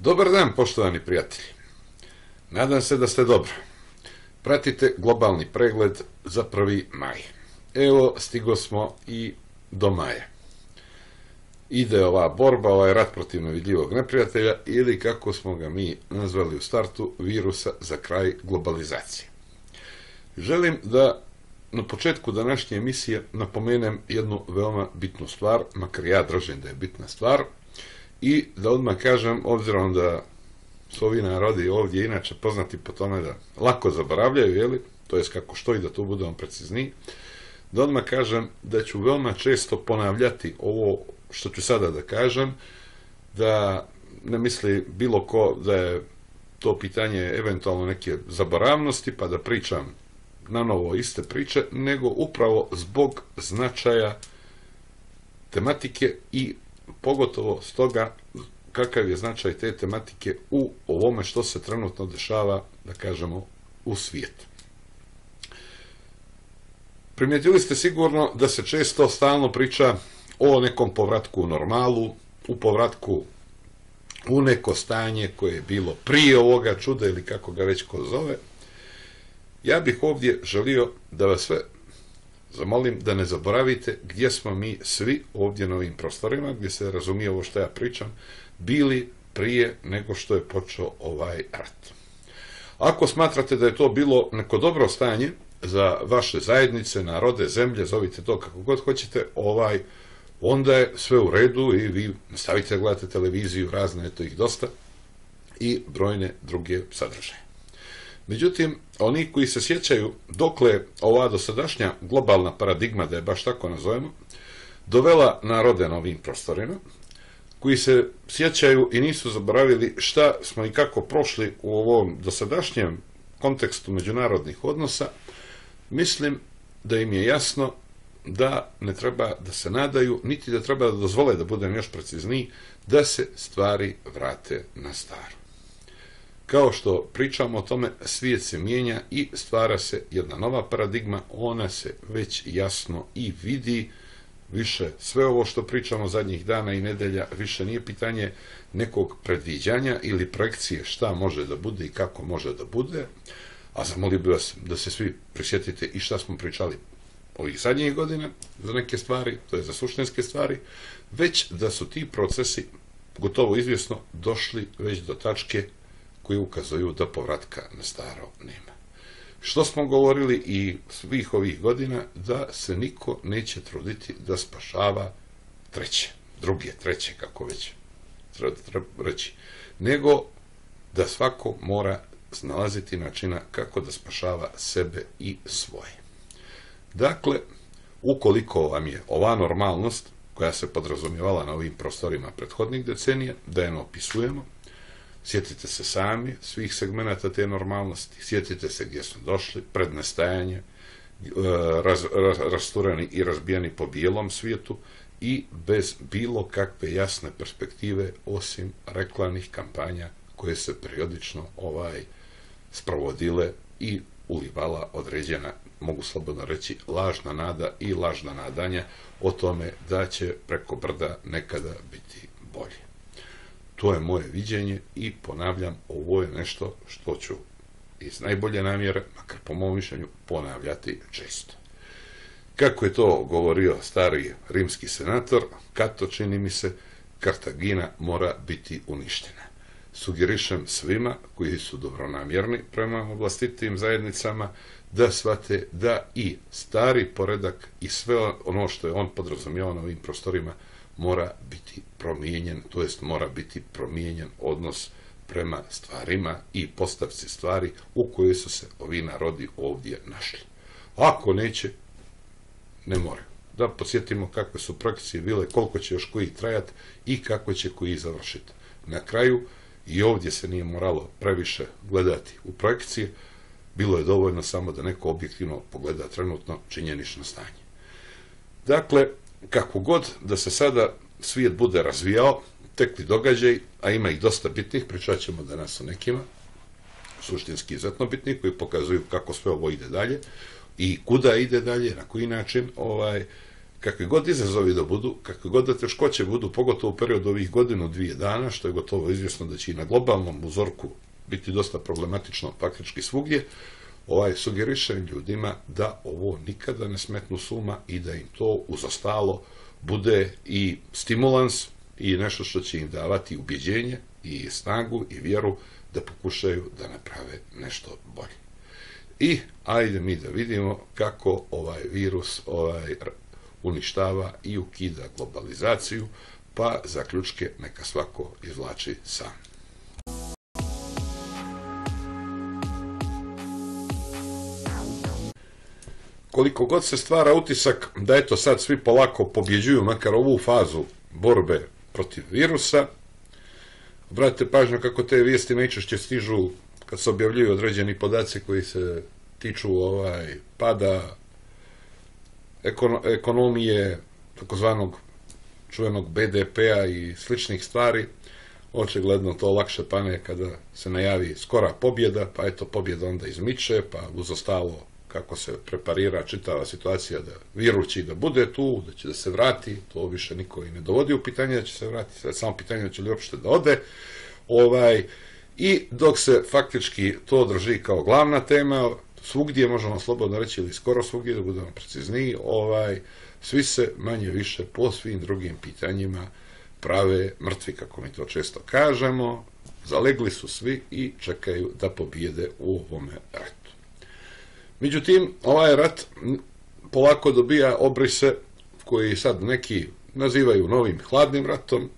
Dobar dan, poštovani prijatelji. Nadam se da ste dobro. Pratite globalni pregled za 1. maj. Evo, stigo smo i do maja. Ide ova borba, ovaj rat protiv nevidljivog neprijatelja ili, kako smo ga mi nazvali u startu, virusa za kraj globalizacije. Želim da na početku današnje emisije napomenem jednu veoma bitnu stvar, makar ja držim da je bitna stvar, i da odmah kažem, obzirom da su ovi narodi ovdje inače poznati po tome da lako zaboravljaju, jeli, to jest kako što i da tu budemo precizniji, da odmah kažem da ću veoma često ponavljati ovo što ću sada da kažem, da ne misli bilo ko da je to pitanje eventualno neke zaboravnosti, pa da pričam na novo iste priče, nego upravo zbog značaja tematike i pogotovo stoga kakav je značaj te tematike u ovome što se trenutno dešava, da kažemo, u svijetu. Primijetili ste sigurno da se često stalno priča o nekom povratku u normalu, u povratku u neko stanje koje je bilo prije ovoga čuda ili kako ga već ko zove. Ja bih ovdje želio da vas sve zamolim da ne zaboravite gdje smo mi svi ovdje na ovim prostorima, gdje se razumije ovo što ja pričam, bili prije nego što je počeo ovaj rat. Ako smatrate da je to bilo neko dobro stanje za vaše zajednice, narode, zemlje, zovite to kako god hoćete, onda je sve u redu i vi stavite, gledate televiziju, razne, eto ih dosta, i brojne druge sadržaje. Međutim, oni koji se sjećaju dokle ova dosadašnja globalna paradigma, da je baš tako nazovemo, dovela narode na ovim prostorima, koji se sjećaju i nisu zaboravili šta smo i kako prošli u ovom dosadašnjem kontekstu međunarodnih odnosa, mislim da im je jasno da ne treba da se nadaju, niti da treba da dozvole, da budem još precizniji, da se stvari vrate na staro. Kao što pričamo o tome, svijet se mijenja i stvara se jedna nova paradigma, ona se već jasno i vidi. Više sve ovo što pričamo zadnjih dana i nedelja više nije pitanje nekog predviđanja ili projekcije šta može da bude i kako može da bude, a zamolio bih vas da se svi prisjetite i šta smo pričali ovih zadnjih godina za neke stvari, to je za suštinske stvari, već da su ti procesi gotovo izvjesno došli već do tačke koji ukazuju da povratka na staro nema. Što smo govorili i svih ovih godina, da se niko neće truditi da spašava druge, treće, kako već treba reći, nego da svako mora nalaziti načina kako da spašava sebe i svoje. Dakle, ukoliko vam je ova normalnost, koja se podrazumijevala na ovim prostorima prethodnih decenija, da je ne opisujemo, sjetite se sami svih segmenata te normalnosti, sjetite se gdje smo došli, pred nestajanje, rastureni i razbijeni po bijelom svijetu i bez bilo kakve jasne perspektive osim reklamnih kampanja koje se periodično sprovodile i ulivala određena, mogu slobodno reći, lažna nada i lažna nadanja o tome da će preko brda nekada biti bolje. To je moje viđenje i ponavljam, ovo je nešto što ću iz najbolje namjere, makar po mom mišljenju, ponavljati često. Kako je to govorio stari rimski senator, Kato, čini mi se, Kartagina mora biti uništena. Sugerišem svima koji su dobronamjerni prema vlastitim zajednicama da shvate da i stari poredak i sve ono što je on podrazumijevao na ovim prostorima mora biti promijenjen, to jest mora biti promijenjen odnos prema stvarima i postavci stvari u kojoj su se ovi narodi ovdje našli. Ako neće, ne mora. Da podsjetimo kakve su projekcije bile, koliko će još koji trajati i kako će koji završiti. Na kraju, i ovdje se nije moralo previše gledati u projekcije, bilo je dovoljno samo da neko objektivno pogleda trenutno činjenično stanje. Dakle, kako god da se sada svijet bude razvijao, tekli događaj, a ima ih dosta bitnih, pričat ćemo danas o nekima, suštinski izuzetno bitnih, koji pokazuju kako sve ovo ide dalje i kuda ide dalje, na koji način, kakvi god izazovi da budu, kakve god da teškoće budu, pogotovo u periodu ovih godinu, 2 dana, što je gotovo izvjesno da će i na globalnom uzorku biti dosta problematično praktički svugdje, sugerišem ljudima da ovo nikada ne smetnu s uma i da im to uz ostalo bude i stimulans i nešto što će im davati ubjeđenje i snagu i vjeru da pokušaju da naprave nešto bolje. I ajde mi da vidimo kako ovaj virus uništava i ukida globalizaciju, pa zaključke neka svako izvlači sam. Koliko god se stvara utisak da eto sad svi polako pobjeđuju makar ovu fazu borbe protiv virusa, obratite pažnju kako te vijesti najčešće stižu kad se objavljuju određeni podaci koji se tiču pada ekonomije, takozvanog čuvenog BDP-a i sličnih stvari. Očigledno to lakše pane kada se najavi skora pobjeda, pa eto pobjeda onda izmiče, pa uz ostalo kako se preparira čitava situacija da vjerujući da bude tu, da će da se vrati, to više niko i ne dovodi u pitanje da će se vratiti, samo pitanje da će li uopšte da ode. I dok se faktički to drži kao glavna tema, svugdje možemo slobodno reći, ili skoro svugdje, da budemo precizniji, svi se manje više po svim drugim pitanjima prave mrtvi, kako mi to često kažemo, zalegli su svi i čekaju da pobjede u ovome ratu. Međutim, ovaj rat polako dobija obrise koji sad neki nazivaju novim hladnim ratom.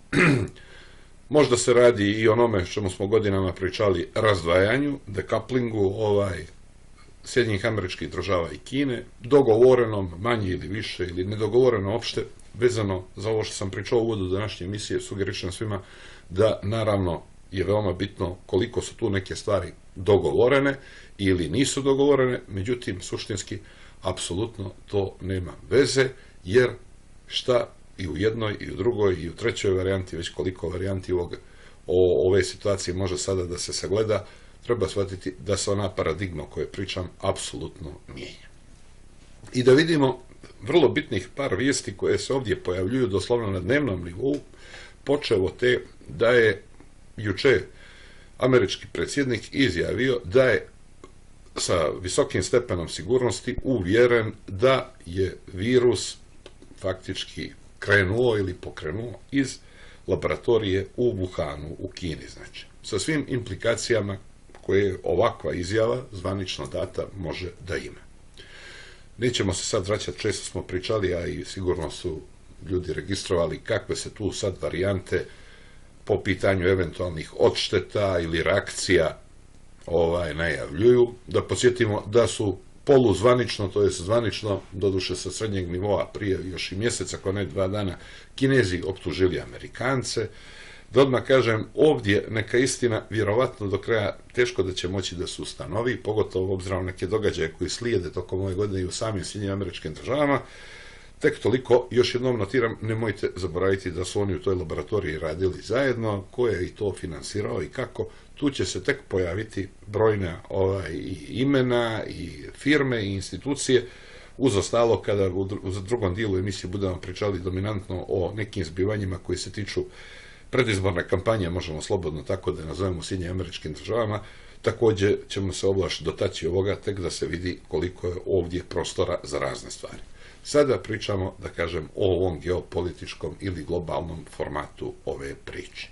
Možda se radi i onome čemu smo godinama pričali, razdvajanju, decouplingu Sjedinjenih Američkih Država i Kine, dogovorenom manje ili više ili nedogovoreno opšte, vezano za ovo što sam pričao u uvodu današnje emisije, sugerišem svima da naravno je veoma bitno koliko su tu neke stvari dogovorene ili nisu dogovorene, međutim suštinski apsolutno to nema veze, jer šta i u jednoj i u drugoj i u trećoj varijanti, već koliko varijanti ove situacije može sada da se sagleda, treba shvatiti da se ona paradigma o kojoj pričam apsolutno mijenja. I da vidimo vrlo bitnih par vijesti koje se ovdje pojavljuju doslovno na dnevnom nivou, počev od te da je juče američki predsjednik izjavio da je sa visokim stepenom sigurnosti uvjeren da je virus faktički krenuo ili pokrenuo iz laboratorije u Wuhanu, u Kini, znači, sa svim implikacijama koje ovakva izjava zvanično data može da ima. Nećemo se sad vraćati, često smo pričali, a i sigurno su ljudi registrovali kakve se tu sad varijante po pitanju eventualnih odšteta ili reakcija najavljuju. Da podsjetimo da su poluzvanično, to je zvanično, doduše sa srednjeg nivoa prije još i mjeseca, ako ne 2 dana, Kinezi optužili Amerikance. Da odmah kažem, ovdje neka istina vjerovatno do kraja teško da će moći da se ustanovi, pogotovo obzirom neke događaje koji slijede tokom ove godine i u samim Sjedinjenim Američkim Državama. Tek toliko, još jednom notiram, nemojte zaboraviti da su oni u toj laboratoriji radili zajedno, ko je i to finansirao i kako. Tu će se tek pojaviti brojna i imena i firme i institucije, uz ostalo kada u drugom dijelu emisije budemo pričali dominantno o nekim zbivanjima koji se tiču predizborne kampanje, možemo slobodno tako da je nazovemo u Sjedinjenim Američkim Državama. Također ćemo se ovlaš dotaći ovoga tek da se vidi koliko je ovdje prostora za razne stvari. Sada pričamo, da kažem, o ovom geopolitičkom ili globalnom formatu ove priče.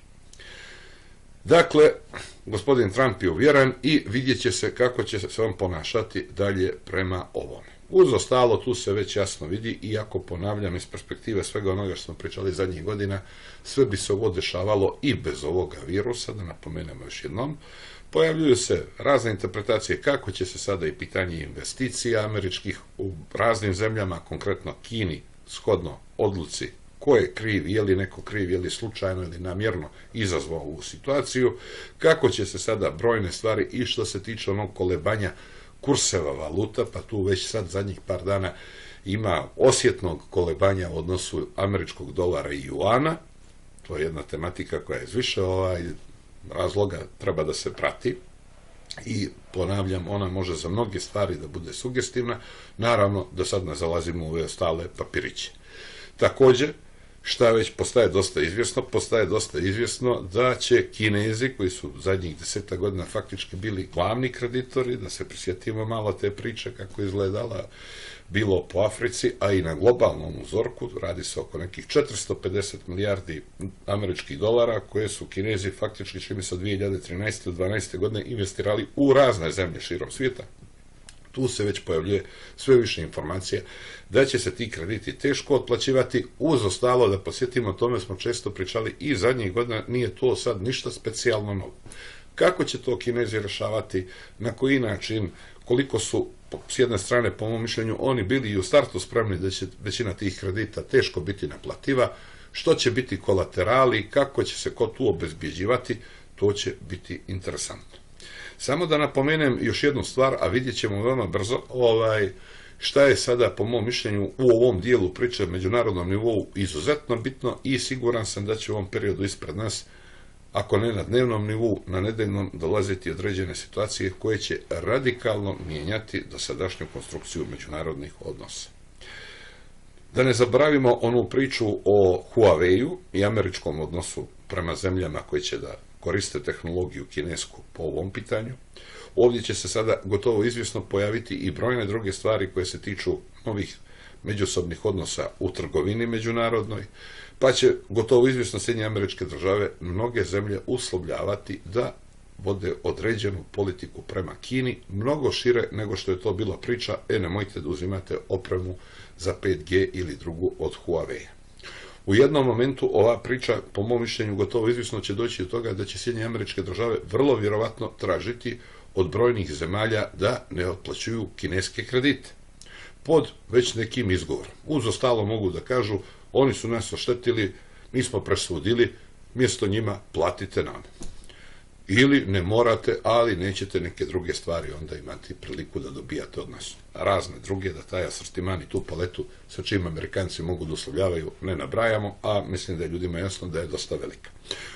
Dakle, gospodin Trump je uvjeren i vidjet će se kako će se on ponašati dalje prema ovome. Uz ostalo, tu se već jasno vidi, iako ponavljam iz perspektive svega onoga što smo pričali zadnjih godina, sve bi se ovo dešavalo i bez ovoga virusa, da napomenemo još jednom. Pojavljuju se razne interpretacije kako će se sada i pitanje investicija američkih u raznim zemljama, konkretno Kini, shodno odluci ko je kriv, je li neko kriv, je li slučajno ili namjerno izazvao ovu situaciju, kako će se sada brojne stvari i što se tiče onog kolebanja kurseva valuta, pa tu već sad zadnjih par dana ima osjetnog kolebanja u odnosu američkog dolara i juana. To je jedna tematika koja iz više razloga treba da se prati. i ponavljam, ona može za mnoge stvari da bude sugestivna, naravno da sad ne zalazimo u ove ostale papiriće. Također, šta već postaje dosta izvjesno da će Kinezi, koji su zadnjih 10 godina faktički bili glavni kreditori, da se prisjetimo malo te priče kako izgledala, bilo po Africi, a i na globalnom uzorku, radi se oko nekih 450 milijardi američkih dolara, koje su Kinezi faktički čini se od 2013. do 2012. godine investirali u razne zemlje širom svijeta. Tu se već pojavljuje sve više informacija da će se ti krediti teško otplaćivati, uz ostalo da posjetimo, o tome smo često pričali i zadnjih godina, nije to sad ništa specijalno novo. Kako će to Kinezi rješavati, na koji način, koliko su s jedne strane, po mom mišljenju, oni bili i u startu spremni da će većina tih kredita teško biti naplativa, što će biti kolaterali, kako će se ko tu obezbjeđivati, to će biti interesantno. Samo da napomenem još jednu stvar, a vidjet ćemo veoma brzo, šta je sada, po mom mišljenju, u ovom dijelu priče na međunarodnom nivou izuzetno bitno i siguran sam da će u ovom periodu ispred nas, ako ne na dnevnom nivou, na nedeljnom, dolaziti određene situacije koje će radikalno mijenjati dosadašnju konstrukciju međunarodnih odnosa. Da ne zaboravimo onu priču o Huawei-u i američkom odnosu prema zemljama koje će da koriste tehnologiju kinesku po ovom pitanju. Ovdje će se sada gotovo izvjesno pojaviti i brojne druge stvari koje se tiču novih međusobnih odnosa u trgovini međunarodnoj, pa će gotovo izvjesno Sjedinjene Američke Države mnoge zemlje uslovljavati da vode određenu politiku prema Kini, mnogo šire nego što je to bila priča, nemojte da uzimate opremu za 5G ili drugu od Huawei. U jednom momentu ova priča, po mom mišljenju, gotovo izvjesno će doći do toga da će Sjedinjene Američke Države vrlo vjerovatno tražiti od brojnih zemalja da ne otplaćuju kineske kredite pod već nekim izgovorom. Uz ostalo mogu da kažu, oni su nas oštetili, mi smo presudili, mjesto njima platite nam. Ili ne morate, ali nećete neke druge stvari onda imati priliku da dobijate od nas. Razne druge, da taj asortiman i tu paletu sa čim Amerikanci mogu da uslovljavaju ne nabrajamo, a mislim da je ljudima jasno da je dosta velika.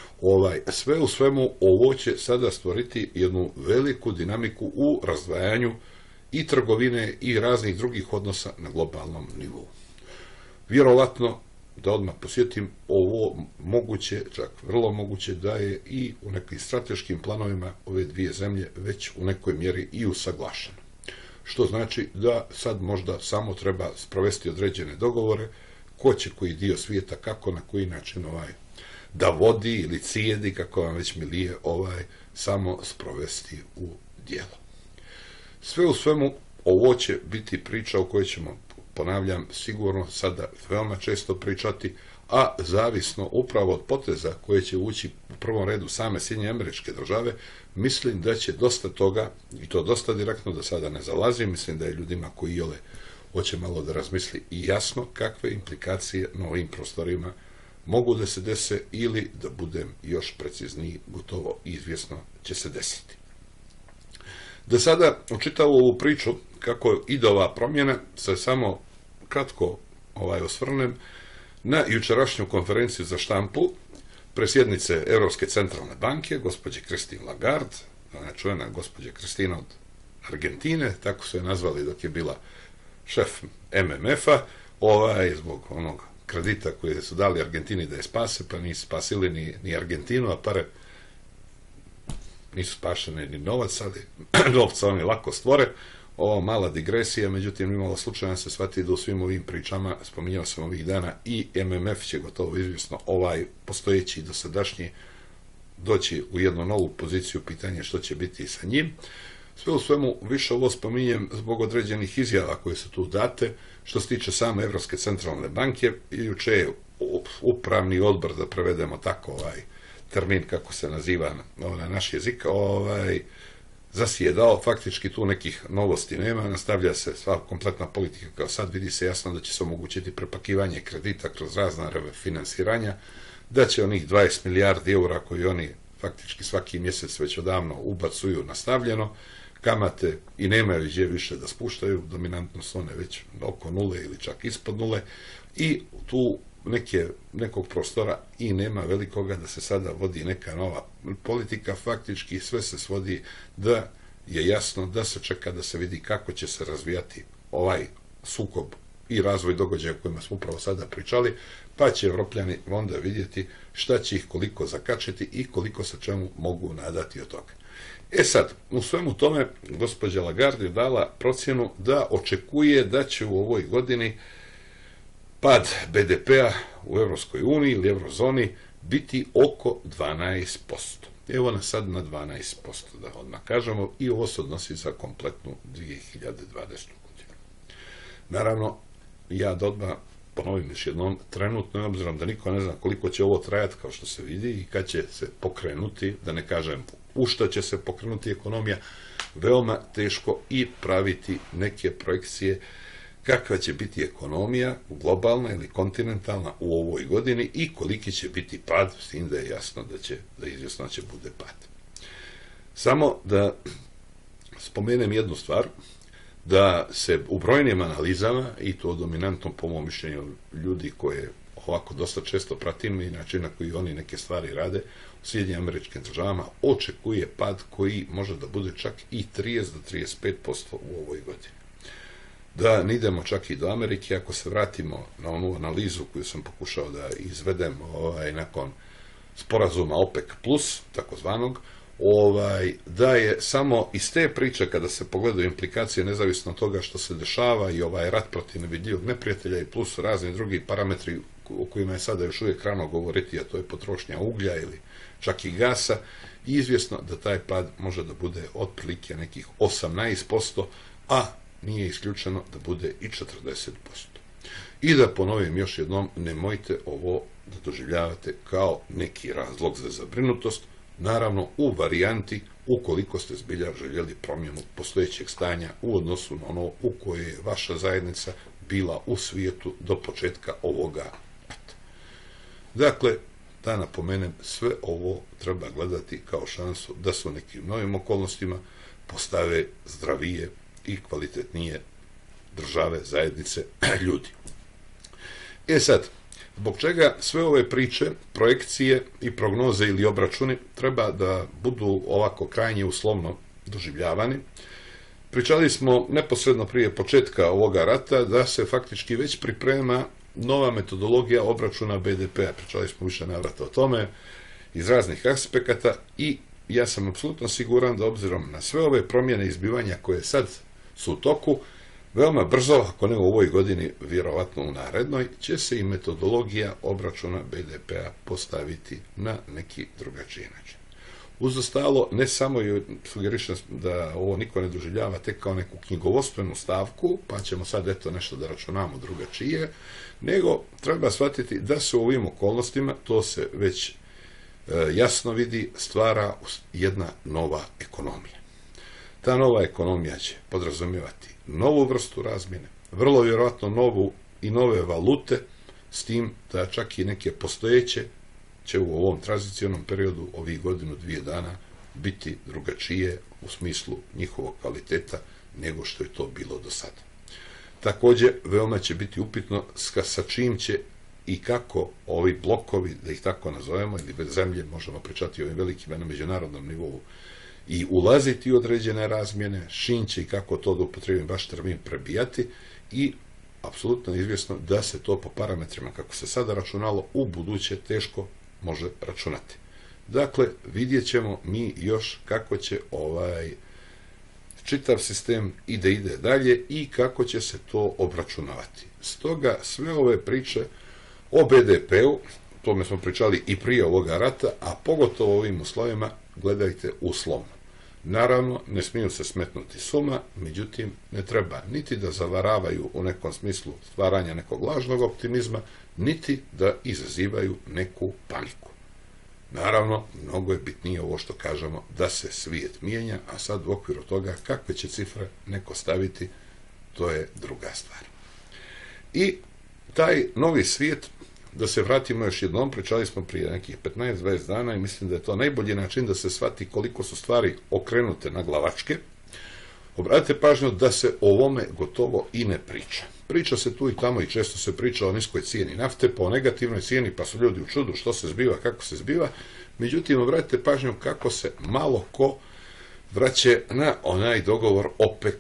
Sve u svemu, ovo će sada stvoriti jednu veliku dinamiku u razdvajanju i trgovine i raznih drugih odnosa na globalnom nivou. Vjerovatno, da odmah posjetim, ovo moguće, čak vrlo moguće, da je i u nekim strateškim planovima ove dvije zemlje već u nekoj mjeri i usaglašeno. Što znači da sad možda samo treba sprovesti određene dogovore, ko će koji dio svijeta, kako, na koji način da vodi ili cijedi, kako vam već milije, samo sprovesti u djelo. Sve u svemu, ovo će biti priča o kojoj ćemo, ponavljam, sigurno sada veoma često pričati, a zavisno upravo od poteza koje će ući u prvom redu same Sjedinjene Američke Države, mislim da će dosta toga, i to dosta direktno, da sada ne zalazim, mislim da je ljudima koji hoće malo da razmisli i jasno kakve implikacije na ovim prostorima mogu da se dese, ili da budem još precizniji, gotovo izvjesno će se desiti. Da sada učitavu ovu priču kako ide ova promjena, se samo kratko osvrnem na jučerašnju konferenciju za štampu predsjednice Europske centralne banke, gospođe Christine Lagarde, čuvena gospođa Kristina od Argentine, tako su je nazvali dok je bila šef MMF-a, zbog onog kredita koje su dali Argentini da je spase, pa nisu spasili ni Argentinu, a pare nisu spašene ni novac, ali novca oni lako stvore. Ovo mala digresija, međutim imalo slučajno se shvati da u svim ovim pričama, spominjao sam ovih dana, i MMF će gotovo izvjesno postojeći i dosadašnji doći u jednu novu poziciju, pitanje što će biti sa njim. Sve u svemu, više ovo spominjem zbog određenih izjava koje su tu date, što se tiče same Europske centralne banke. Juče je upravni odbor, da prevedemo tako termin kako se naziva na naš jezik, zasjedao, faktički tu nekih novosti nema, nastavlja se sva kompletna politika kao sad, vidi se jasno da će se omogućiti prepakivanje kredita kroz razna refinansiranja, da će onih 20 milijardi eura koji oni faktički svaki mjesec već odavno ubacuju nastavljeno, kamate i nemaju gdje više da spuštaju, dominantno su one već oko nule ili čak ispod nule, i tu nekog prostora i nema velikoga da se sada vodi neka nova politika, faktički sve se svodi da je jasno da se čeka da se vidi kako će se razvijati ovaj sukob i razvoj događaja o kojima smo upravo sada pričali, pa će Evropljani onda vidjeti šta će ih koliko zakačiti i koliko se čemu mogu nadati od toga. Sad, u svemu tome, gospođa Lagarde je dala procjenu da očekuje da će u ovoj godini pad BDP-a u Evropskoj uniji ili Eurozoni biti oko 12%. Evo nas sad na 12%, da odmah kažemo, i ovo se odnosi za kompletnu 2020. godinu. Naravno, ja da odmah ponovim još jednom, trenutno, obzirom da niko ne zna koliko će ovo trajati, kao što se vidi, i kad će se pokrenuti, da ne kažem u šta će se pokrenuti ekonomija, veoma teško i praviti neke projekcije kakva će biti ekonomija globalna ili kontinentalna u ovoj godini i koliki će biti pad, s tim da je jasno da izvjesno će bude pad. Samo da spomenem jednu stvar, da se u brojnim analizama, i to dominantno po mom mišljenju ljudi koje ovako dosta često pratim i način na koji oni neke stvari rade, u Sjedinjenim Američkim Državama očekuje pad koji može da bude čak i 30 do 35% u ovoj godini. Da ne idemo čak i do Amerike, ako se vratimo na onu analizu koju sam pokušao da izvedem nakon sporazuma OPEC+, takozvanog, da je samo iz te priče, kada se pogledaju implikacije nezavisno od toga što se dešava i ovaj rat protiv nevidljivog neprijatelja i plus razni drugi parametri o kojima je sada još uvijek rano govoriti, a to je potrošnja uglja ili čak i gasa, i izvjesno da taj pad može da bude otprilike nekih 18%, a nije isključeno da bude i 40%. I da ponovim još jednom, nemojte ovo da doživljavate kao neki razlog za zabrinutost, naravno u varijanti ukoliko ste zbilja željeli promjenu postojećeg stanja u odnosu na ono u kojoj je vaša zajednica bila u svijetu do početka ovoga rata. Dakle, da napomenem, sve ovo treba gledati kao šansu da se u nekim novim okolnostima postave zdravije i kvalitetnije države, zajednice, ljudi. Sad, zbog čega sve ove priče, projekcije i prognoze ili obračuni treba da budu ovako krajnje uslovno doživljavani? Pričali smo neposredno prije početka ovoga rata da se faktički već priprema nova metodologija obračuna BDP-a. Pričali smo više navrata o tome iz raznih aspekata i ja sam apsolutno siguran da obzirom na sve ove promjene izbivanja koje sad su u toku, veoma brzo, ako ne u ovoj godini, vjerovatno u narednoj, će se i metodologija obračuna BDP-a postaviti na neki drugačiji način. Uz ostalo, ne samo sugerišem da ovo niko ne doživljava tek kao neku knjigovodstvenu stavku, pa ćemo sad eto nešto da računamo drugačije, nego treba shvatiti da se u ovim okolnostima, to se već jasno vidi, stvara jedna nova ekonomija. Ta nova ekonomija će podrazumijevati novu vrstu razmjene, vrlo vjerojatno novu i nove valute, s tim da čak i neke postojeće će u ovom tranzicionom periodu, ovih godinu, 2 dana, biti drugačije u smislu njihovog kvaliteta nego što je to bilo do sada. Također, veoma će biti upitno sa čim će i kako ovi blokovi, da ih tako nazovemo, ili zemlje, možemo pričati o ovim velikima na međunarodnom nivou, i ulaziti u određene razmjene, čim će i kako to, da upotrebim vaš termin, prebijati, i apsolutno je izvjesno da se to po parametrima kako se sada računalo u buduće teško može računati. Dakle, vidjet ćemo mi još kako će čitav sistem ide dalje i kako će se to obračunavati. Stoga sve ove priče o BDP-u, tome smo pričali i prije ovoga rata, a pogotovo ovim uslovima, gledajte uslovno. Naravno, ne smiju se smetnuti s uma, međutim, ne treba niti da zavaravaju u nekom smislu stvaranja nekog lažnog optimizma, niti da izazivaju neku paniku. Naravno, mnogo je bitnije ovo što kažemo, da se svijet mijenja, a sad u okviru toga kakve će cifre neko staviti, to je druga stvar. I taj novi svijet, da se vratimo još jednom, pričali smo prije nekih 15-20 dana i mislim da je to najbolji način da se shvati koliko su stvari okrenute na glavačke. Obratite pažnju da se o ovome gotovo i ne priča. Priča se tu i tamo i često se priča o niskoj cijeni nafte, pa o negativnoj cijeni, pa su ljudi u čudu što se zbiva, kako se zbiva. Međutim, obratite pažnju kako se malo ko vraće na onaj dogovor OPEC+.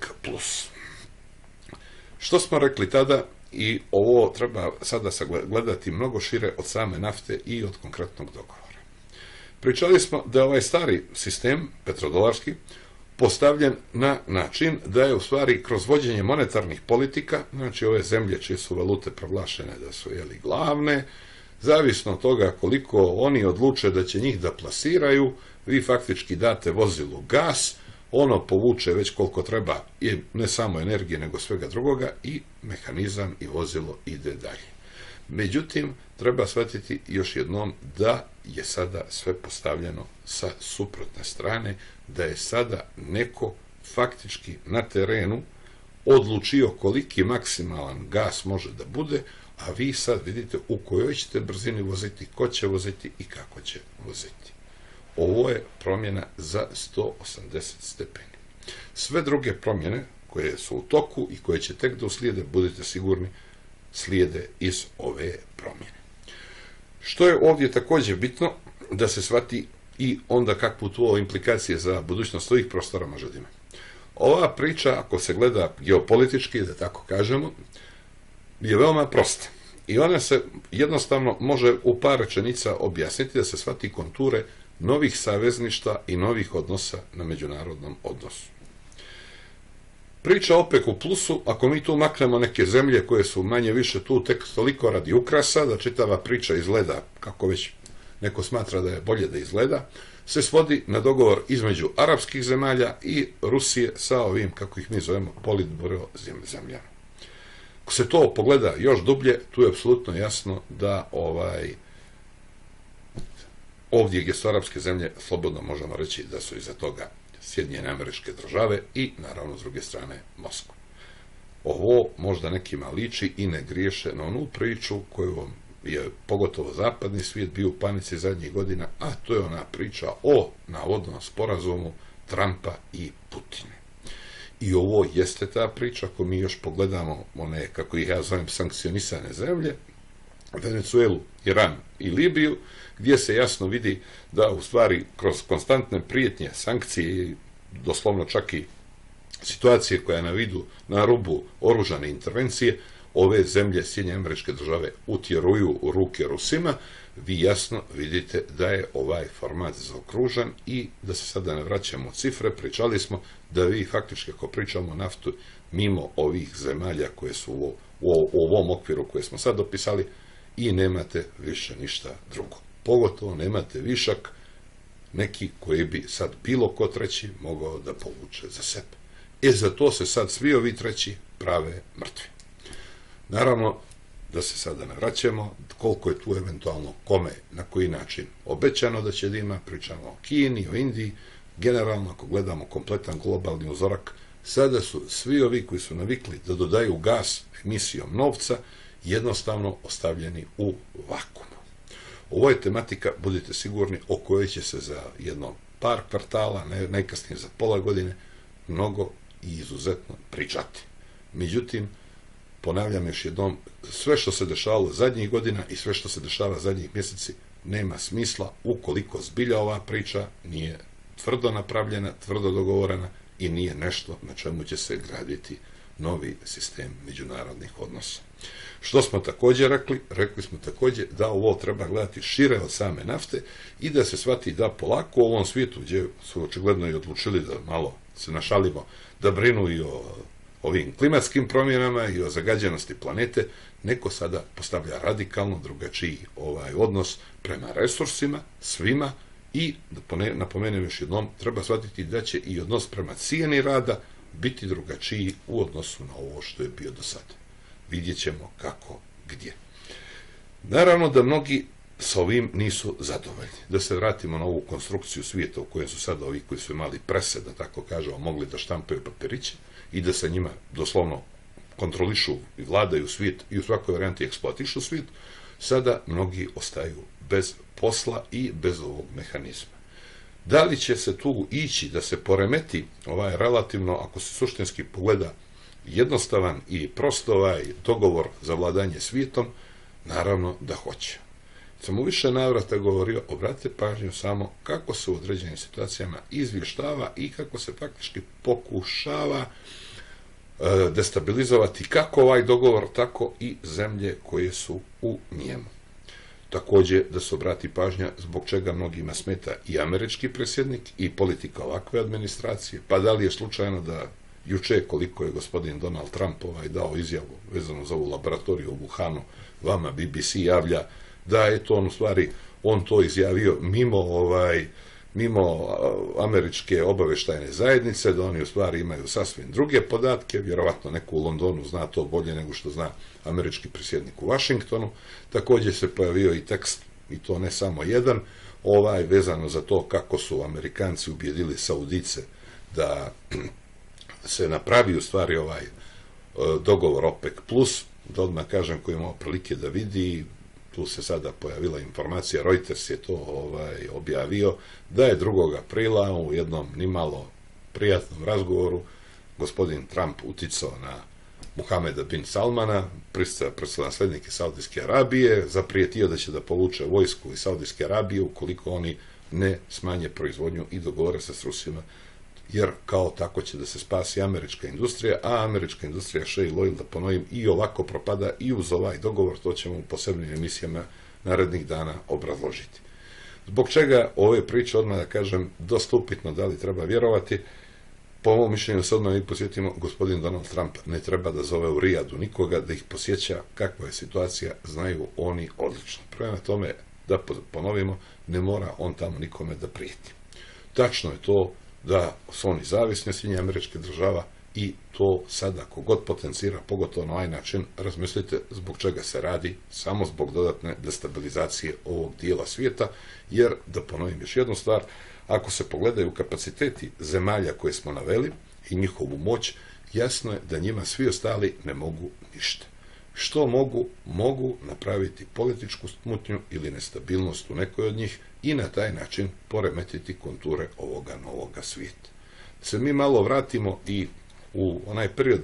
Što smo rekli tada, i ovo treba sada gledati mnogo šire od same nafte i od konkretnog dogovora. Pričali smo da je ovaj stari sistem, petrodolarski, postavljen na način da je u stvari kroz vođenje monetarnih politika, znači ove zemlje čije su valute proglašene da su glavne, zavisno od toga koliko oni odluče da će njih da plasiraju, vi faktički date vozilu gas, ono povuče već koliko treba, i ne samo energije nego svega drugoga, i mehanizam i vozilo ide dalje. Međutim, treba shvatiti još jednom da je sada sve postavljeno sa suprotne strane, da je sada neko faktički na terenu odlučio koliki maksimalan gas može da bude, a vi sad vidite u kojoj ćete brzini voziti, ko će voziti i kako će voziti. Ovo je promjena za 180 stepeni. Sve druge promjene koje su u toku i koje će tek da uslijede, budite sigurni, slijede iz ove promjene. Što je ovdje također bitno da se shvati i onda kakvu to implikacije za budućnost ovih prostora može da ima. Ova priča, ako se gleda geopolitički, da tako kažemo, je veoma prosta. I ona se jednostavno može u par rečenica objasniti da se shvati konture novih savezništva i novih odnosa na međunarodnom odnosu. Priča OPEC u plusu, ako mi tu maknemo neke zemlje koje su manje više tu tek toliko radi ukrasa, da čitava priča izgleda, kako već neko smatra da je bolje da izgleda, se svodi na dogovor između arapskih zemalja i Rusije sa ovim, kako ih mi zovemo, politburo zemljama. Ako se to pogleda još dublje, tu je apsolutno jasno da ovdje gdje su arapske zemlje, slobodno možemo reći da su iza toga Sjedinjene Američke Države i, naravno, s druge strane, Moskva. Ovo možda nekima liči i ne griješe na onu priču koju je pogotovo zapadni svijet bio u panici zadnjih godina, a to je ona priča o navodnom sporazumu Trumpa i Putina. I ovo jeste ta priča, ako mi još pogledamo one, kako ih ja zovem, sankcionisane zemlje, Venezuelu, Iran i Libiju, gdje se jasno vidi da u stvari kroz konstantne prijetnje, sankcije i doslovno čak i situacije koja je na vidu na rubu oružane intervencije, ove zemlje Sjedinjene Američke Države utjeruju u ruke Rusima, vi jasno vidite da je ovaj format zaokružen i da se sada ne vraćamo u cifre, pričali smo da vi faktički ako pričamo o naftu mimo ovih zemalja koje su u ovom okviru koje smo sad opisali i nemate više ništa drugo. Pogotovo nemate višak neki koji bi sad bilo ko treći mogao da povuče za sebe. Za to se sad svi ovi treći prave mrtvi. Naravno, da se sada ne vraćamo, koliko je tu eventualno kome, na koji način obećano da će da ima, pričamo o Kini, o Indiji, generalno ako gledamo kompletan globalni uzorak, sada su svi ovi koji su navikli da dodaju gas emisijom novca, jednostavno ostavljeni u vakuumu. Ovo je tematika, budite sigurni, o kojoj će se za jedno par kvartala, najkasnije za pola godine, mnogo i izuzetno pričati. Međutim, ponavljam još jednom, sve što se dešavalo zadnjih godina i sve što se dešava zadnjih mjeseci nema smisla ukoliko zbilja ova priča nije tvrdo napravljena, tvrdo dogovorena i nije nešto na čemu će se graditi novi sistem međunarodnih odnosa. Što smo također rekli? Rekli smo također da ovo treba gledati šire od same nafte i da se shvati da polako u ovom svijetu, gdje su očigledno i odlučili da malo se našalimo, da brinu i o ovim klimatskim promjenama i o zagađenosti planete, neko sada postavlja radikalno drugačiji odnos prema resursima, svima, i napomenem još jednom, treba shvatiti da će i odnos prema cijeni rada biti drugačiji u odnosu na ovo što je bio do sada. Vidjet ćemo kako, gdje. Naravno da mnogi s ovim nisu zadovoljni. Da se vratimo na ovu konstrukciju svijeta u kojem su sada ovi koji su imali prese, da tako kažemo, mogli da štampaju papiriće i da se njima doslovno kontrolišu i vladaju svijet i u svakoj varijanti eksploatišu svijet, sada mnogi ostaju bez posla i bez ovog mehanizma. Da li će se tu ići da se poremeti ovaj relativno, ako se suštinski pogleda, jednostavan i prost dogovor za vladanje svijetom? Naravno da hoće. sam u više navrata govorio, obratite pažnju samo kako se u određenim situacijama izvještava i kako se faktički pokušava destabilizovati kako ovaj dogovor, tako i zemlje koje su u njemu. Također da se obrati pažnja zbog čega mnogima smeta i američki predsjednik i politika ovakve administracije, pa da li je slučajno da juče koliko je gospodin Donald Trump dao izjavu vezano za ovu laboratoriju u Wuhanu, vama BBC javlja da je to on u stvari, on to izjavio mimo američke obavještajne zajednice, da oni u stvari imaju sasvim druge podatke, vjerovatno neko u Londonu zna to bolje nego što zna američki predsjednik u Washingtonu. Također se pojavio i tekst, i to ne samo jedan, vezano za to kako su Amerikanci ubijedili Saudice da se napravi u stvari dogovor OPEC+, da odmah kažem koji imao prilike da vidi, tu se sada pojavila informacija, Reuters je to objavio, da je 2. aprila u jednom nimalo prijatnom razgovoru gospodin Trump uticao na Muhameda bin Salmana, naslednike Saudijske Arabije, zaprijetio da će da povuče vojsku iz Saudijske Arabije ukoliko oni ne smanje proizvodnju i dogovore se s Rusima, jer kao tako će da se spasi američka industrija, a američka industrija Shell Oil, da ponovim, i ovako propada i uz ovaj dogovor, to ćemo u posebnim emisijama narednih dana obrazložiti. Zbog čega ove priče, odmah da kažem, dosta upitno da li treba vjerovati, po mom mišljenju se odmah i posjetimo, gospodin Donald Trump ne treba da zove u Rijadu nikoga, da ih posjeća kakva je situacija, znaju oni odlično. Prema tome, da ponovimo, ne mora on tamo nikome da prijeti. Tačno je to da su oni zavisni od Sjedinjenih Američkih Država i to sada kogod potencira, pogotovo na ovaj način, razmislite zbog čega se radi, samo zbog dodatne destabilizacije ovog dijela svijeta, jer, da ponovim još jednu stvar, ako se pogledaju kapaciteti zemalja koje smo naveli i njihovu moć, jasno je da njima svi ostali ne mogu ništa. Što mogu? Mogu napraviti političku smutnju ili nestabilnost u nekoj od njih i na taj način poremetiti konture ovoga novoga svijeta. Da se mi malo vratimo i u onaj period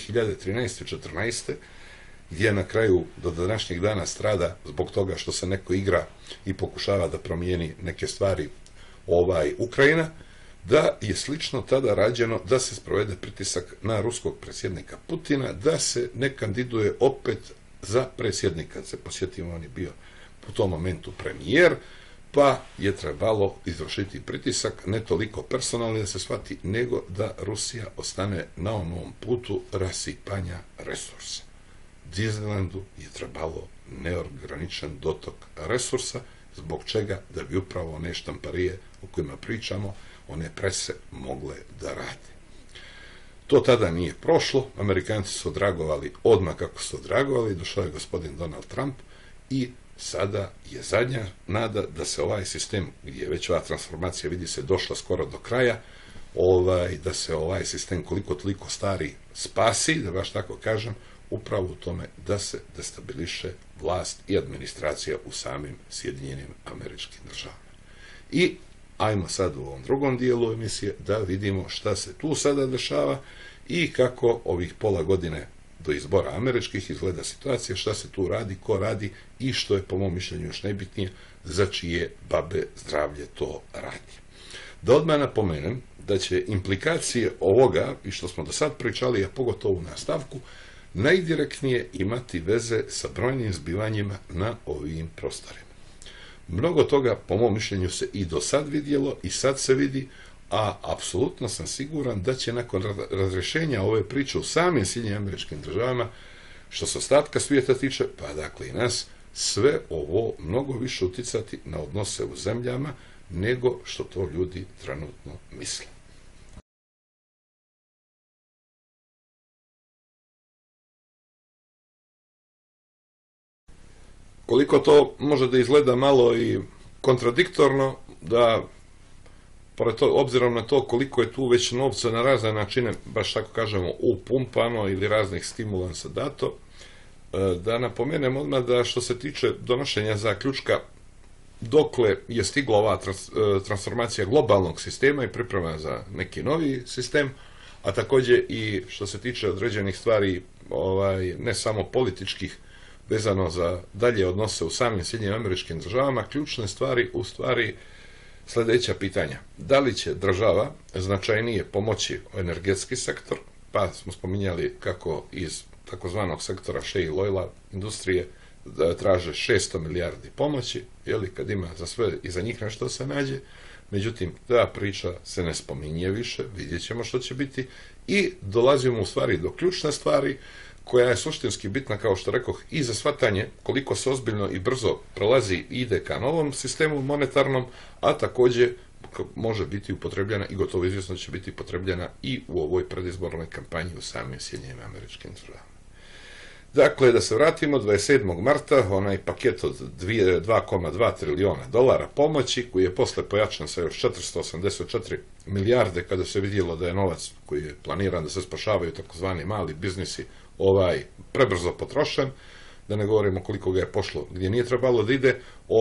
2013-14. gdje na kraju do današnjeg dana strada zbog toga što se neko igra i pokušava da promijeni neke stvari Ukrajina, da je slično tada rađeno da se sprovede pritisak na ruskog predsjednika Putina, da se ne kandiduje opet za predsjednika. Se posjetimo, on je bio u tom momentu premijer, pa je trebalo izvršiti pritisak, ne toliko personalni da se shvati, nego da Rusija ostane na onom putu rasipanja resursa. Disneylandu je trebalo neograničen dotok resursa, zbog čega da bi upravo one štamparije o kojima pričamo, one prese mogle da rade. To tada nije prošlo, Amerikanci su odragovali odmah kako su odragovali, došao je gospodin Donald Trump i sada je zadnja nada da se ovaj sistem, gdje je već ova transformacija, vidi se, došla skoro do kraja, da se ovaj sistem koliko toliko stari spasi, da baš tako kažem, upravo u tome da se destabiliše vlast i administracija u samim Sjedinjenim Američkim Državama. I ajmo sad u ovom drugom dijelu emisije da vidimo šta se tu sada dešava i kako ovih pola godine do izbora američkih izgleda situacija, šta se tu radi, ko radi i što je po mom mišljenju još najbitnije, za čije babe zdravlje to radi. Da odmah napomenem da će implikacije ovoga i što smo do sad pričali, a pogotovo u nastavku, najdirektnije imati veze sa brojnim zbivanjima na ovim prostorima. Mnogo toga, po mom mišljenju, se i do sad vidjelo i sad se vidi, a apsolutno sam siguran da će nakon razrješenja ove priče u samim Sjedinjenim Američkim Državama, što se ostatka svijeta tiče, pa dakle i nas, sve ovo mnogo više uticati na odnose u zemljama nego što to ljudi trenutno misle. Koliko to može da izgleda malo i kontradiktorno, da obzirom na to koliko je tu već novca na razne načine, baš tako kažemo, upumpano ili raznih stimulansa dato, da napomenem odmah da što se tiče donošenja zaključka dokle je stigla ova transformacija globalnog sistema i priprema za neki novi sistem, a također i što se tiče određenih stvari, ne samo političkih, vezano za dalje odnose u samim Sjedinjenim Američkim Državama, ključne stvari u stvari sljedeća pitanja. Da li će država značajnije pomoći energetski sektor, pa smo spominjali kako iz takozvanog sektora shale oila industrije traže 600 milijardi pomoći, jeli, kad ima za sve i za njih nešto se nađe. Međutim, ta priča se ne spominje više, vidjet ćemo što će biti i dolazimo u stvari do ključne stvari koja je suštinski bitna, kao što rekoh, i za shvatanje koliko se ozbiljno i brzo prolazi i ide ka novom sistemu monetarnom, a također može biti upotrebljena i gotovo izvjesno će biti upotrebljena i u ovoj predizbornoj kampanji u samim Sjedinjenim Američkim Državama. Dakle, da se vratimo, 27. marta, onaj paket od 2,2 trilijona dolara pomoći, koji je posle pojačan sa još 484 milijarde, kada se vidjelo da je novac koji je planiran da se spašavaju takozvani mali biznisi prebrzo potrošen, da ne govorimo koliko ga je pošlo gdje nije trebalo da ide,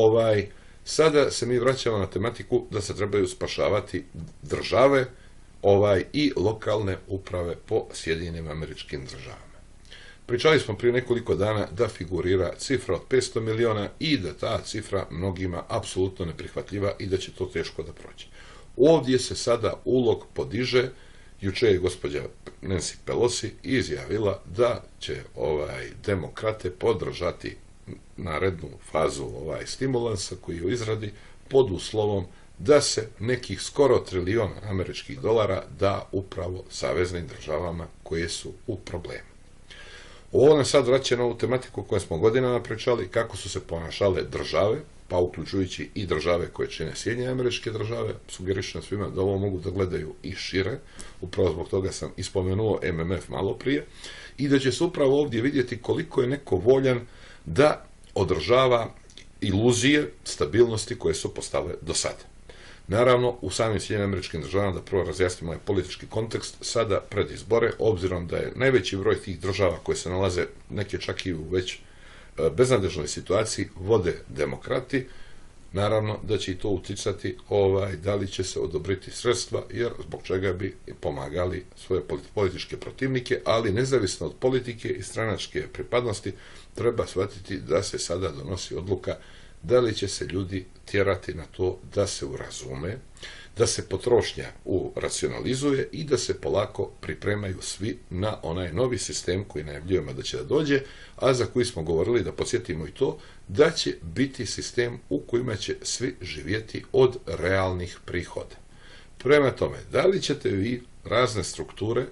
sada se mi vraćamo na tematiku da se trebaju spašavati države i lokalne uprave po Sjedinjenim Američkim Državama. Pričali smo prije nekoliko dana da figurira cifra od 500 miliona i da ta cifra mnogima apsolutno neprihvatljiva i da će to teško da prođe. Ovdje se sada ulog podiže. Juče je gospođa Nancy Pelosi izjavila da će demokrate podržati narednu fazu stimulansa koji je u izradi pod uslovom da se nekih skoro trilijon američkih dolara da upravo saveznim državama koje su u problemu. Ovo nam sad vraća na ovu tematiku koju smo godinama pričali, kako su se ponašale države, pa uključujući i države koje čine Sjedinjene Američke Države. Sugerišem svima da ovo mogu da gledaju i šire, upravo zbog toga sam ispomenuo MMF malo prije, i da će se upravo ovdje vidjeti koliko je neko voljan da održava iluzije stabilnosti koje su postale do sada. Naravno, u samim Sjedinjenim Američkim Državama, da prvo razjasnimo ovaj politički kontekst, sada pred izbore, obzirom da je najveći broj tih država koje se nalaze, neke čak i u već beznadežnoj situaciji, vode demokrati, naravno da će i to uticati da li će se odobriti sredstva, jer zbog čega bi pomagali svoje političke protivnike, ali nezavisno od politike i stranačke pripadnosti treba shvatiti da se sada donosi odluka da li će se ljudi tjerati na to da se urazume, da se potrošnja racionalizuje i da se polako pripremaju svi na onaj novi sistem koji najavljujemo da će da dođe, a za koji smo govorili, da podsjetimo i to, da će biti sistem u kojima će svi živjeti od realnih prihoda. Prema tome, da li ćete vi razne strukture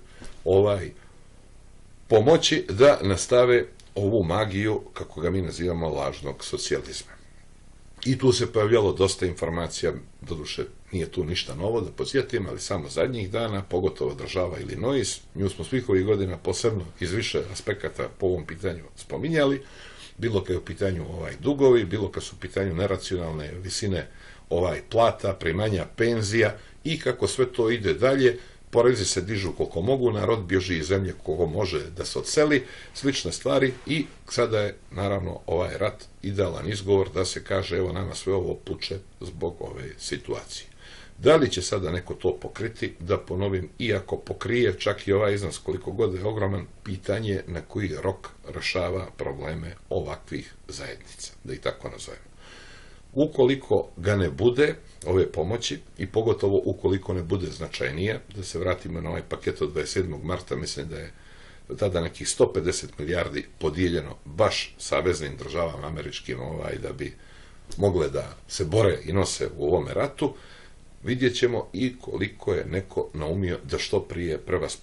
pomoći da nastave ovu magiju, kako ga mi nazivamo, lažnog socijalizma? I tu se pojavljalo dosta informacija, doduše nije tu ništa novo, da podsjetim, ali samo zadnjih dana, pogotovo država Illinois, nju smo svih ovih godina posebno iz više aspekata po ovom pitanju spominjali, bilo kad je u pitanju dugovi, bilo kad su u pitanju neracionalne visine plata, primanja, penzija i kako sve to ide dalje. Porezi se dižu koliko mogu, narod bježi iz zemlje koliko može da se odseli, slične stvari, i sada je naravno ovaj rat idealan izgovor da se kaže evo nama sve ovo puče zbog ove situacije. Da li će sada neko to pokriti, da ponovim, iako pokrije čak i ovaj iznos koliko god je ogroman, pitanje na koji rok rešava probleme ovakvih zajednica, da ih tako nazovemo. Ukoliko ga ne bude, ove pomoći, i pogotovo ukoliko ne bude značajnija, da se vratimo na ovaj paket od 27. marta, mislim da je tada nekih 150 milijardi podijeljeno baš saveznim državama američkim, da bi mogle da se bore i nose u ovome ratu, vidjet ćemo i koliko je neko naumio da što prije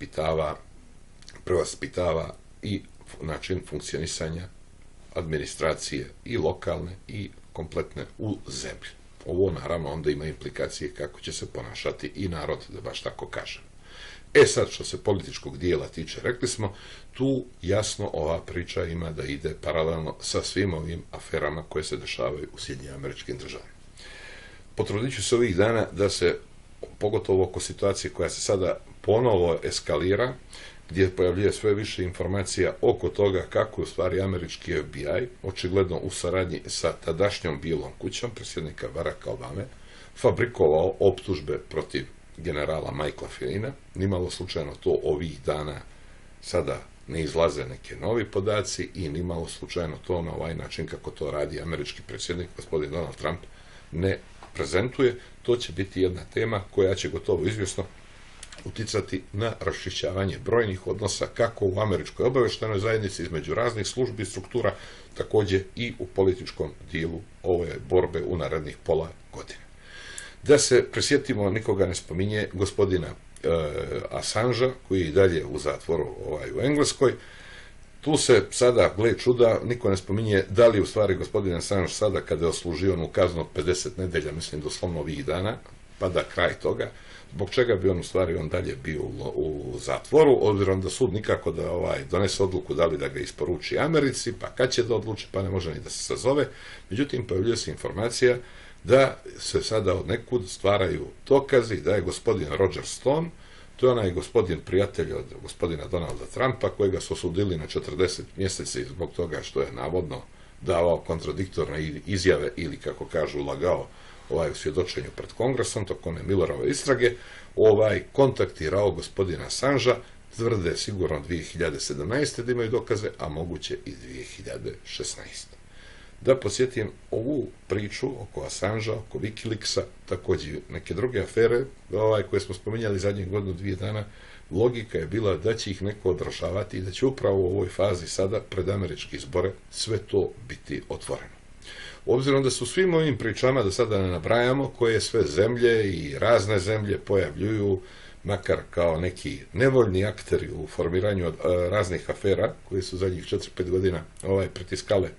prevaspitava i način funkcionisanja administracije i lokalne i kompletne u zemlji. Ovo naravno onda ima implikacije kako će se ponašati i narod, da baš tako kažem. Sad, što se političkog dijela tiče, rekli smo, tu jasno ova priča ima da ide paralelno sa svim ovim aferama koje se dešavaju u Sjedinjenim Američkim Državama. Potrudit ću se ovih dana da se, pogotovo oko situacije koja se sada ponovo eskalira, gdje pojavljuje sve više informacija oko toga kako je u stvari američki FBI, očigledno u saradnji sa tadašnjom Bijelom kućom, predsjednika Baracka Obame, fabrikovao optužbe protiv generala Michaela Flynna. Nimalo slučajno to ovih dana sada ne izlaze neke novi podaci i nimalo slučajno to na ovaj način kako to radi američki predsjednik, gospodin Donald Trump, ne prezentuje. To će biti jedna tema koja će gotovo izvjesno uticati na raščišćavanje brojnih odnosa kako u američkoj obavještajnoj zajednici između raznih službi i struktura, također i u političkom dijelu ove borbe u narednih pola godine. Da se prisjetimo, nikoga ne spominje, gospodina Assangea, koji je i dalje u zatvoru u Engleskoj. Tu se sada, gle čuda, niko ne spominje da li u stvari gospodin Assange sada, kada je oslužio onu kaznu od 50 nedelja, mislim doslovno ovih dana, pa da kraj toga, zbog čega bi on u stvari on dalje bio u zatvoru, obzirom da sud nikako da donese odluku da li da ga isporuči Americi, pa kad će da odluči, pa ne može ni da se sazove. Međutim, pojavljuje se informacija da se sada od nekud stvaraju dokazi da je gospodin Roger Stone, to je onaj gospodin prijatelj od gospodina Donalda Trumpa, kojega su osudili na 40 mjeseci zbog toga što je navodno davao kontradiktorne izjave ili, kako kažu, lagao u svjedočenju pred Kongresom, tokom Millerove istrage, kontaktirao gospodina Assangea, tvrde sigurno 2017. da imaju dokaze, a moguće i 2016. Da podsjetim ovu priču oko Assangea, oko Wikileaksa, također neke druge afere koje smo spominjali zadnjih godinu, 2 dana, logika je bila da će ih neko odražavati i da će upravo u ovoj fazi sada, pred američke izbore, sve to biti otvoreno. Obzirom da su svim ovim pričama, da sada ne nabrajamo, koje sve zemlje i razne zemlje pojavljuju, makar kao neki nevoljni akteri u formiranju raznih afera, koji su zadnjih 4-5 godina pritiskale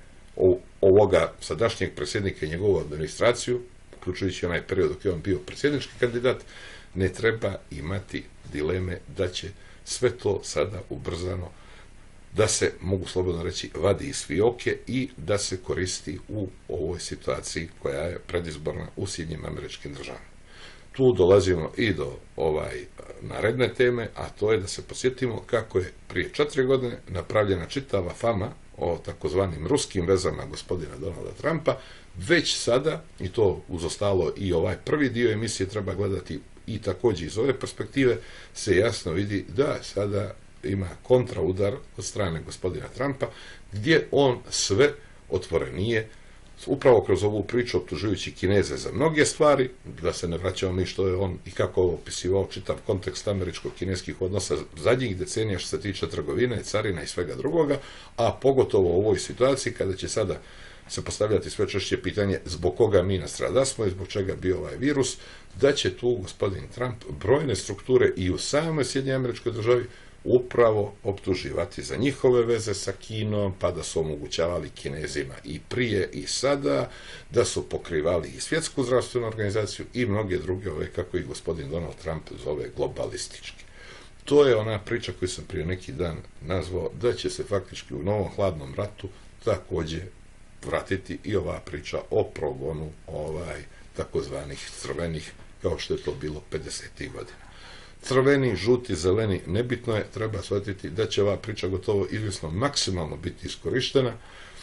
ovoga sadašnjeg predsjednika i njegovu administraciju, uključujući onaj period dok je on bio predsjednički kandidat, ne treba imati dileme da će sve to sada ubrzano, da se, mogu slobodno reći, vadi iz fioke i da se koristi u ovoj situaciji koja je predizborna u Sjedinjenim Američkim Državama. Tu dolazimo i do naredne teme, a to je da se podsjetimo kako je prije 4 godine napravljena čitava fama o takozvanim ruskim vezama gospodina Donalda Trumpa. Već sada, i to uz ostalo i ovaj prvi dio emisije treba gledati i također iz ove perspektive, se jasno vidi da sada ima kontraudar od strane gospodina Trumpa, gdje on sve otvorenije, upravo kroz ovu priču optužujući Kineze za mnoge stvari, da se ne vraćamo mi što je on i kako je opisivao čitav kontekst američko-kineskih odnosa zadnjih decenija što se tiče trgovine, carina i svega drugoga, a pogotovo u ovoj situaciji kada će sada se postavljati sve češće pitanje zbog koga mi nastradasmo i zbog čega bio ovaj virus, da će tu gospodin Trump brojne strukture i u samoj Sjedinjenoj Američkoj Državi upravo optuživati za njihove veze sa Kinom, pa da su omogućavali Kinezima i prije i sada, da su pokrivali i Svjetsku zdravstvenu organizaciju i mnoge druge, kako i gospodin Donald Trump zove, globalistički. To je ona priča koju sam prije neki dan nazvao da će se faktički u novom hladnom ratu također vratiti i ova priča o progonu takozvanih crvenih, kao što je to bilo 50. godina. Crveni, žuti, zeleni, nebitno je, treba shvatiti da će ova priča gotovo izvjesno maksimalno biti iskorištena.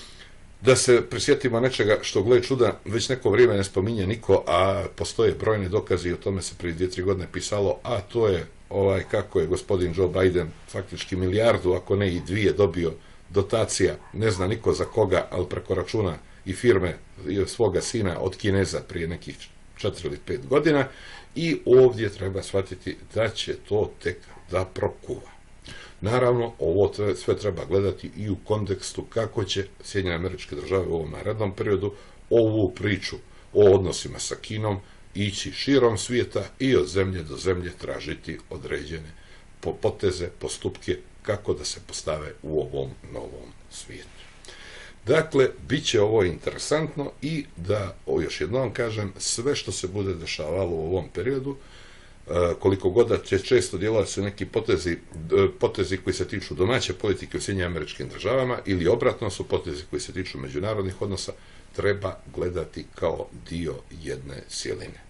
Da se prisjetimo nečega što, gle čuda, već neko vrijeme ne spominje niko, a postoje brojni dokazi, o tome se prije 2-3 godine pisalo, a to je kako je gospodin Joe Biden faktički milijardu, ako ne i 2, dobio dotacija, ne zna niko za koga, ali preko računa i firme svoga sina od Kineza prije nekih 4 ili 5 godina, i ovdje treba shvatiti da će to tek da prokuva. Naravno, ovo sve treba gledati i u kontekstu kako će Sjedinjene Američke Države u ovom narednom periodu ovu priču o odnosima sa Kinom ići širom svijeta i od zemlje do zemlje tražiti određene poteze, postupke kako da se postave u ovom novom svijetu. Dakle, bit će ovo interesantno i da, još jednom kažem, sve što se bude dešavalo u ovom periodu, koliko god da će često djelovati su neki potezi koji se tiču domaće politike u Sjedinjenim Američkim Državama ili obratno su potezi koji se tiču međunarodnih odnosa, treba gledati kao dio jedne cjeline.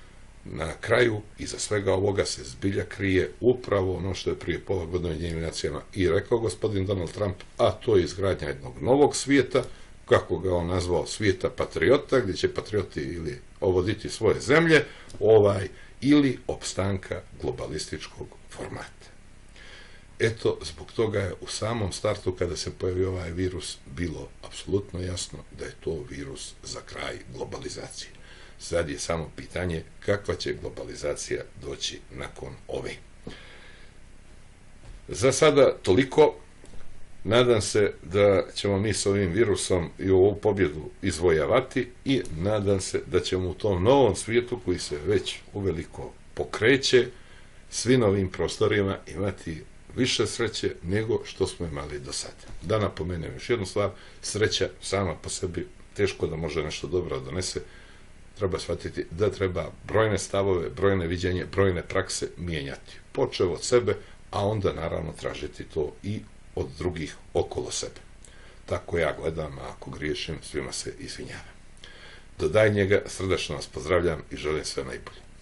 Na kraju, iza svega ovoga se zbilja krije upravo ono što je prije pola godine u Ujedinjenim nacijama i rekao gospodin Donald Trump, a to je izgradnja jednog novog svijeta, kako ga on nazvao, svijeta patriota, gdje će patrioti ili ovoditi svoje zemlje, ili opstanka globalističkog formata. Eto, zbog toga je u samom startu, kada se pojavio ovaj virus, bilo apsolutno jasno da je to virus za kraj globalizacije. Sad je samo pitanje kakva će globalizacija doći nakon ove. Za sada toliko. Nadam se da ćemo mi s ovim virusom i ovu pobjedu izvojavati i nadam se da ćemo u tom novom svijetu koji se već uveliko pokreće svi novim prostorima imati više sreće nego što smo imali do sada. Da napomenem još jednu stvar, sreća sama po sebi teško da može nešto dobro donese. Treba shvatiti da treba brojne stavove, brojne viđenje, brojne prakse mijenjati. Počev od sebe, a onda naravno tražiti to i od drugih okolo sebe. Tako ja gledam, a ako griješim, svima se izvinjavam. Do daljnjega srdačno vas pozdravljam i želim sve najbolje.